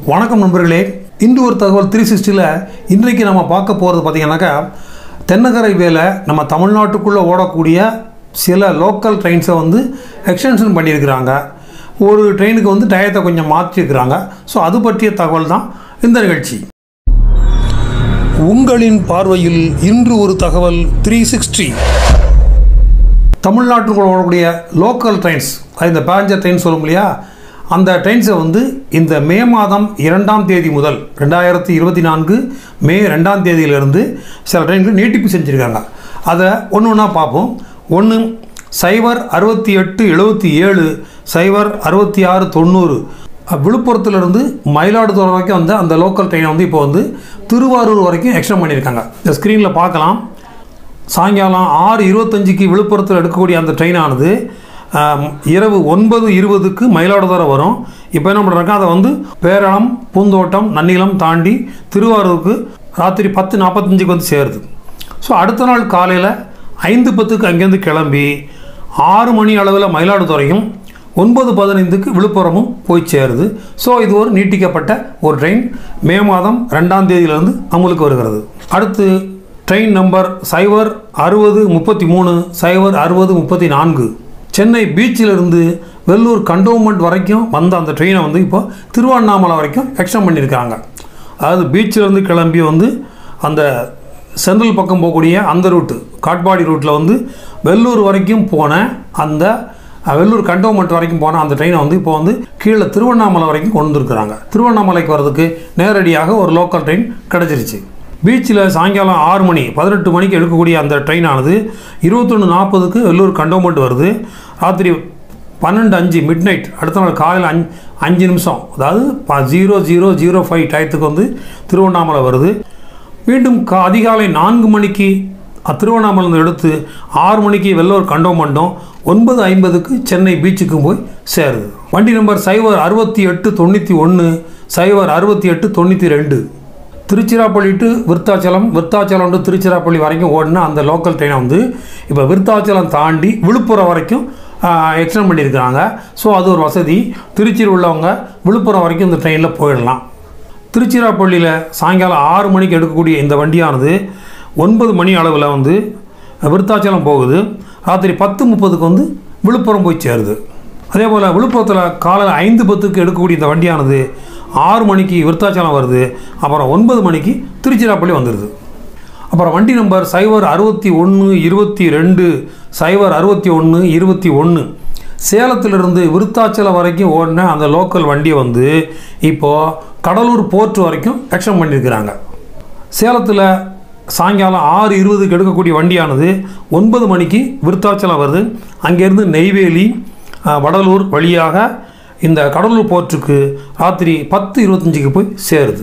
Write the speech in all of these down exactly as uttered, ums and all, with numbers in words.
வணக்கம் நண்பர்களே, இன்று ஒரு தகவல் த்ரீ சிக்ஸ்டியில் இன்றைக்கு நம்ம பார்க்க போகிறது பார்த்திங்கனாக்கா, தென்னகரை வேலை நம்ம தமிழ்நாட்டுக்குள்ளே ஓடக்கூடிய சில லோக்கல் ட்ரெயின்ஸை வந்து எக்ஸ்டென்ஷன் பண்ணியிருக்கிறாங்க. ஒரு ட்ரெயினுக்கு வந்து டயத்தை கொஞ்சம் மாற்றிருக்கிறாங்க. ஸோ அது பற்றிய தகவல் தான் இந்த நிகழ்ச்சி. உங்களின் பார்வையில் இன்று ஒரு தகவல் த்ரீ சிக்ஸ்டி. தமிழ்நாட்டுக்குள்ளே ஓடக்கூடிய லோக்கல் ட்ரெயின்ஸ், இந்த பேஞ்சர் ட்ரெயின் சொல்லும் இல்லையா, அந்த ட்ரெயின்ஸை வந்து இந்த மே மாதம் இரண்டாம் தேதி முதல் ரெண்டாயிரத்தி இருபத்தி நான்கு மே ரெண்டாம் தேதியிலிருந்து சில ட்ரெயின்கள் நீட்டிப்பு செஞ்சுருக்காங்க. அதை ஒன்று ஒன்றா பார்ப்போம். ஒன்று சைபர் அறுபத்தி எட்டு எழுபத்தி ஏழு சைபர் அறுபத்தி ஆறு தொண்ணூறு விழுப்புரத்துலேருந்து மயிலாடுதுறை வரைக்கும் வந்து அந்த லோக்கல் ட்ரெயினை வந்து இப்போ வந்து திருவாரூர் வரைக்கும் எக்ஸ்டெண்ட் பண்ணியிருக்காங்க. இந்த ஸ்க்ரீனில் பார்க்கலாம். சாயங்காலம் ஆறு இருபத்தஞ்சிக்கு விழுப்புரத்தில் எடுக்கக்கூடிய அந்த ட்ரெயினானது இரவு ஒன்பது இருபதுக்கு மயிலாடுதுறை வரும். இப்போ என்ன பண்ணுறாங்க, அதை வந்து பேரளம், பூந்தோட்டம், நன்னிலம் தாண்டி திருவாரூருக்கு ராத்திரி பத்து நாற்பத்தஞ்சுக்கு வந்து சேருது. ஸோ அடுத்த நாள் காலையில் ஐந்து பத்துக்கு அங்கேருந்து கிளம்பி ஆறு மணி அளவில் மயிலாடுதுறையும் ஒன்பது பதினைந்துக்கு விழுப்புரமும் போய் சேருது. ஸோ இது ஒரு நீட்டிக்கப்பட்ட ஒரு ட்ரெயின் மே மாதம் ரெண்டாம் தேதியிலிருந்து அமலுக்கு வருகிறது. அடுத்து ட்ரெயின் நம்பர் சைபர் அறுபது முப்பத்தி மூணு சைபர் அறுபது முப்பத்தி நான்கு சென்னை பீச்சிலிருந்து வெள்ளூர் கண்டோன்மெண்ட் வரைக்கும் வந்த அந்த ட்ரெயினை வந்து இப்போ திருவண்ணாமலை வரைக்கும் எக்ஸ்டெண்ட் பண்ணியிருக்காங்க. அதாவது பீச்சிலேருந்து கிளம்பி வந்து அந்த சென்ட்ரல் பக்கம் போகக்கூடிய அந்த ரூட்டு, காட்பாடி ரூட்டில் வந்து வெள்ளூர் வரைக்கும் போன அந்த வெள்ளூர் கண்டோன்மெண்ட் வரைக்கும் போன அந்த ட்ரெயினை வந்து இப்போ வந்து கீழே திருவண்ணாமலை வரைக்கும் கொண்டு வந்துருக்குறாங்க. திருவண்ணாமலைக்கு வர்றதுக்கு நேரடியாக ஒரு லோக்கல் ட்ரெயின் கிடச்சிருச்சு. பீச்சில் சாயங்காலம் ஆறு மணி பதினெட்டு மணிக்கு எடுக்கக்கூடிய அந்த ட்ரெயினானது இருபத்தொன்று நாற்பதுக்கு வெள்ளூர் கண்டோன்மெண்ட் வருது. ராத்திரி பன்னெண்டு அஞ்சு மிட் நைட் அடுத்த நாள் காலையில் அஞ்சு அஞ்சு நிமிஷம் அதாவது ஜீரோ ஜீரோ ஜீரோ ஃபைவ் டயத்துக்கு வந்து திருவண்ணாமலை வருது. மீண்டும் கா அதிகாலை நான்கு மணிக்கு திருவண்ணாமலை எடுத்து ஆறு மணிக்கு வெள்ளூர் கண்டோன்மெண்ட்டும் ஒன்பது ஐம்பதுக்கு சென்னை பீச்சுக்கும் போய் சேருது. வண்டி நம்பர் சைபர் அறுபத்தி எட்டு தொண்ணூற்றி ஒன்று சைபர் அறுபத்தி எட்டு தொண்ணூற்றி ரெண்டு திருச்சிராப்பள்ளி டு விருத்தாச்சலம், விருத்தாச்சலம் டு திருச்சிராப்பள்ளி வரைக்கும் ஓடினா அந்த லோக்கல் ட்ரெயினை வந்து இப்போ விருத்தாச்சலம் தாண்டி விழுப்புரம் வரைக்கும் எக்ஸ்டெண்ட் பண்ணியிருக்கிறாங்க. ஸோ அது ஒரு வசதி. திருச்சியில் உள்ளவங்க விழுப்புரம் வரைக்கும் இந்த ட்ரெயினில் போயிடலாம். திருச்சிராப்பள்ளியில் சாயங்காலம் ஆறு மணிக்கு எடுக்கக்கூடிய இந்த வண்டியானது ஒன்பது மணி அளவில் வந்து விருத்தாச்சலம் போகுது. ராத்திரி பத்து முப்பதுக்கு வந்து விழுப்புரம் போய் சேருது. அதே போல் விழுப்புரத்தில் காலையில் ஐந்து பத்துக்கு எடுக்கக்கூடிய இந்த வண்டியானது ஆறு மணிக்கு விருத்தாச்சலம் வருது. அப்புறம் ஒன்பது மணிக்கு திருச்சிராப்பள்ளி வந்துடுது. அப்புறம் வண்டி நம்பர் சைபர் அறுபத்தி ஒன்று இருபத்தி ரெண்டு சைபர் அறுபத்தி ஒன்று இருபத்தி ஒன்று சேலத்திலிருந்து விருத்தாச்சலம் வரைக்கும் ஓடின அந்த லோக்கல் வண்டியை வந்து இப்போது கடலூர் போர்ட் வரைக்கும் எக்ஸ்டெண்ட் பண்ணியிருக்கிறாங்க. சேலத்தில் சாயங்காலம் ஆறு இருபதுக்கு எடுக்கக்கூடிய வண்டியானது ஒன்பது மணிக்கு விருத்தாச்சலம் வருது. அங்கேருந்து நெய்வேலி வடலூர் வழியாக இந்த கடலூர் போர்ட்டுக்கு ராத்திரி பத்து இருபத்தஞ்சிக்கு போய் சேருது.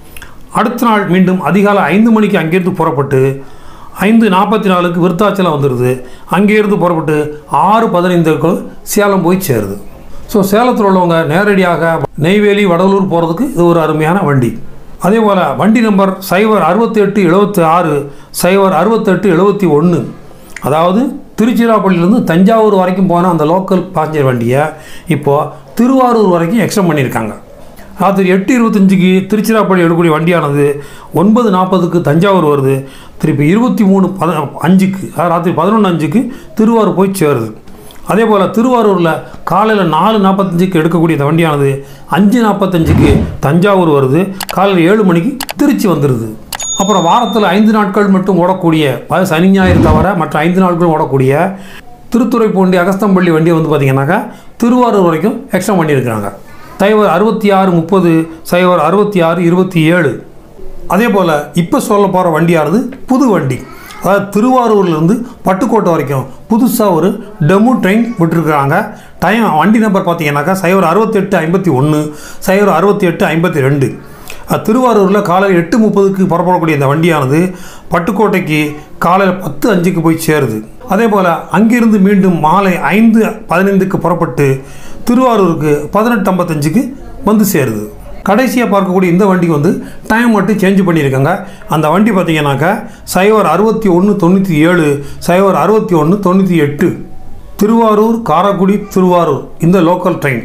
அடுத்த நாள் மீண்டும் அதிகாலை ஐந்து மணிக்கு அங்கேருந்து புறப்பட்டு ஐந்து நாற்பத்தி நாலுக்கு விருத்தாச்சலம் வந்துடுது. அங்கேருந்து புறப்பட்டு ஆறு பதினைந்துக்கு சேலம் போய் சேருது. ஸோ சேலத்தில் உள்ளவங்க நேரடியாக நெய்வேலி வடலூர் போகிறதுக்கு இது ஒரு அருமையான வண்டி. அதே போல் வண்டி நம்பர் சைபர் அறுபத்தி எட்டு எழுபத்தி ஆறு சைபர் அறுபத்தெட்டு எழுபத்தி ஒன்று அதாவது திருச்சிராப்பள்ளியிலேருந்து தஞ்சாவூர் வரைக்கும் போன அந்த லோக்கல் பாசஞ்சர் வண்டியை இப்போது திருவாரூர் வரைக்கும் எக்ஸ்டெண்ட் பண்ணியிருக்காங்க. ராத்திரி எட்டு இருபத்தஞ்சிக்கு திருச்சிராப்பள்ளி எடுக்கக்கூடிய வண்டியானது ஒன்பது நாற்பதுக்கு தஞ்சாவூர் வருது. திருப்பி இருபத்தி மூணு பத அஞ்சுக்கு ராத்திரி பதினொன்று அஞ்சுக்கு திருவாரூர் போய் சேருது. அதே போல் திருவாரூரில் காலையில் நாலு நாற்பத்தஞ்சுக்கு எடுக்கக்கூடிய இந்த வண்டியானது அஞ்சு நாற்பத்தஞ்சுக்கு தஞ்சாவூர் வருது. காலையில் ஏழு மணிக்கு திருச்சி வந்துடுது. அப்புறம் வாரத்தில் ஐந்து நாட்கள் மட்டும் ஓடக்கூடிய, சனி ஞாயிறு தவிர மற்ற ஐந்து நாட்களும் ஓடக்கூடிய திருத்துறைப்பூண்டி அகஸ்தம்பள்ளி வண்டியை வந்து பார்த்திங்கனாக்கா திருவாரூர் வரைக்கும் எக்ஸ்டெண்ட் பண்ணியிருக்கிறாங்க. சைபர் அறுபத்தி ஆறு முப்பது சைபர் அறுபத்தி ஆறு இருபத்தி ஏழு அதே போல் இப்போ சொல்ல போகிற வண்டியானது புது வண்டி. அதாவது திருவாரூர்லேருந்து பட்டுக்கோட்டை வரைக்கும் புதுசாக ஒரு டெமோ ட்ரெயின் விட்டுருக்குறாங்க. டைம் வண்டி நம்பர் பார்த்திங்கனாக்கா சைபர் அறுபத்தெட்டு ஐம்பத்தி ஒன்று சைபர் அறுபத்தி எட்டு ஐம்பத்தி ரெண்டு திருவாரூரில் காலையில் எட்டு முப்பதுக்கு புறப்படக்கூடிய இந்த வண்டியானது பட்டுக்கோட்டைக்கு காலையில் பத்து அஞ்சுக்கு போய் சேருது. அதே போல் அங்கிருந்து மீண்டும் மாலை ஐந்து பதினைந்துக்கு புறப்பட்டு திருவாரூருக்கு பதினெட்டு ஐம்பத்தஞ்சுக்கு வந்து சேருது. கடைசியாக பார்க்கக்கூடிய இந்த வண்டிக்கு வந்து டைம் மட்டும் சேஞ்ச் பண்ணியிருக்காங்க. அந்த வண்டி பார்த்திங்கனாக்கா சைபர் அறுபத்தி ஒன்று தொண்ணூற்றி ஏழு சைபர் அறுபத்தி ஒன்று தொண்ணூற்றி எட்டு திருவாரூர் காரைக்குடி திருவாரூர் இந்த லோக்கல் ட்ரெயின்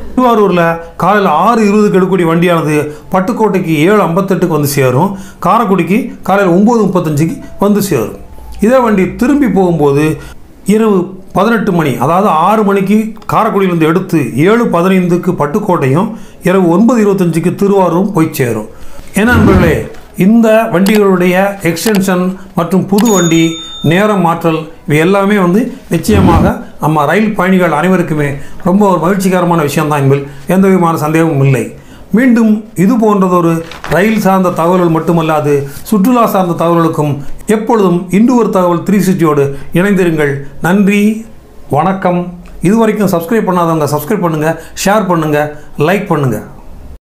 திருவாரூரில் காலையில் ஆறு இருபதுக்கு எடுக்கக்கூடிய வண்டியானது பட்டுக்கோட்டைக்கு ஏழு ஐம்பத்தெட்டுக்கு வந்து சேரும். காரைக்குடிக்கு காலையில் ஒம்பது முப்பத்தஞ்சுக்கு வந்து சேரும். இதே வண்டி திரும்பி போகும்போது இரவு பதினெட்டு மணி, அதாவது ஆறு மணிக்கு காரைக்குடியிலிருந்து எடுத்து ஏழு பதினைந்துக்கு பட்டுக்கோட்டையும் இரவு ஒன்பது இருபத்தஞ்சுக்கு திருவாரூரும் போய் சேரும். ஏன்னா நண்பர்களே, இந்த வண்டிகளுடைய எக்ஸ்டென்ஷன் மற்றும் புது வண்டி நேரம் மாற்றல் இவை எல்லாமே வந்து நிச்சயமாக நம்ம ரயில் பயணிகள் அனைவருக்குமே ரொம்ப ஒரு மகிழ்ச்சிகரமான விஷயம்தான் என்பதில் எந்த விதமான சந்தேகமும் இல்லை. மீண்டும் இது போன்றதொரு ரயில் சார்ந்த தகவல்கள் மட்டுமல்லாது சுற்றுலா சார்ந்த தகவல்களுக்கும் எப்பொழுதும் இன்று ஒரு தகவல் த்ரீ சிக்ஸ்டியோடு இணைந்திருங்கள். நன்றி, வணக்கம். இதுவரைக்கும் சப்ஸ்கிரைப் பண்ணாதவங்க சப்ஸ்கிரைப் பண்ணுங்கள், ஷேர் பண்ணுங்கள், லைக் பண்ணுங்கள்.